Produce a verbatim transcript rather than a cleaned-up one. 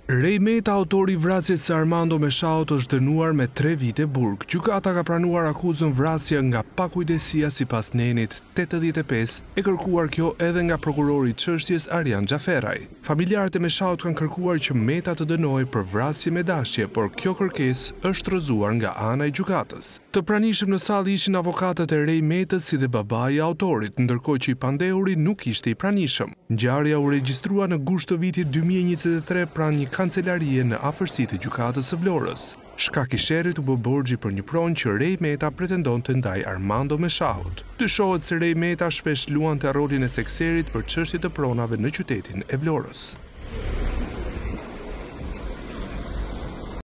Rei Meta, autori i vrasjes së Armando Meshaut, është dënuar me tre vite burg. Gjykata ka pranuar akuzën vrasje nga pakujdesia sipas nenit tetëdhjetë e pesë, e kërkuar kjo edhe nga prokurori i çështjes Arjan Xhaferraj. Familjarët e Meshaut kanë kërkuar që Meta të dënohej për vrasje me dashje, por kjo kërkesë është rrëzuar nga ana e gjykatës. Të pranishëm në sallë ishin avokatët e Rei Metës si dhe babai i autorit, ndërkohë që i pandehuri nuk ishte i pranishëm. Ngjarja u regjistrua në gusht të vitit dy mijë e njëzet e tre pranë një kancelarie në afërsitë të gjykatës së Vlorës. Shkak i sherrit u bë borxhi për një pronë që Rei Meta pretendonte ndaj Armando Meshaut. Dyshohet se Rei Meta shpesh luante rolin e sekserit për çështje të pronave në qytetin e Vlorës.